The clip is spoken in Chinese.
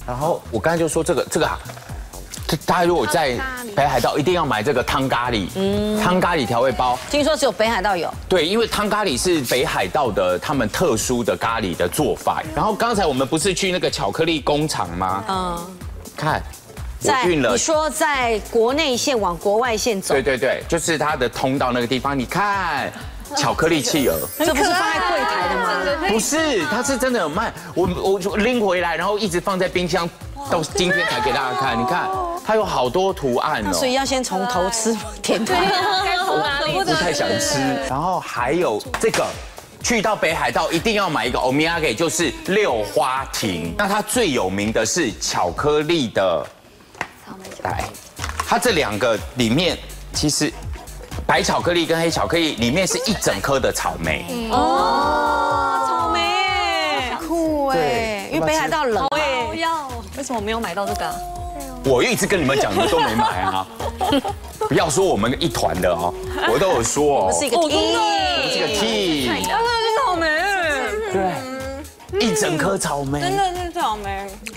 然后我刚才就说这个啊，大家如果在北海道一定要买这个汤咖喱，汤咖喱调味包。 听说只有北海道有。 对，因为汤咖喱是北海道的他们特殊的咖喱的做法。然后刚才我们不是去那个巧克力工厂吗？看。 你说在国内线往国外线走， 对，就是它的通道那个地方，你看巧克力企鹅， 这不是放在柜台的吗？ 不是，它是真的有卖，我拎回来，然后一直放在冰箱，到今天才给大家看。你看，它有好多图案哦， 所以要先从头吃甜点， 我不太想吃。然后还有这个。 去到北海道一定要买一个お土産，就是六花亭。那它最有名的是巧克力的，来，它这2个里面其实白巧克力跟黑巧克力里面是一整颗的草莓。 哦，草莓，酷哎！因为北海道冷哎。 为什么没有买到这个？ 我一直跟你们讲，你们都没买啊！不要说我们一团的哦，我都有说哦。 我们是一个 team， 我们是个 team。 草莓， 对，一整颗草莓， 真的是草莓。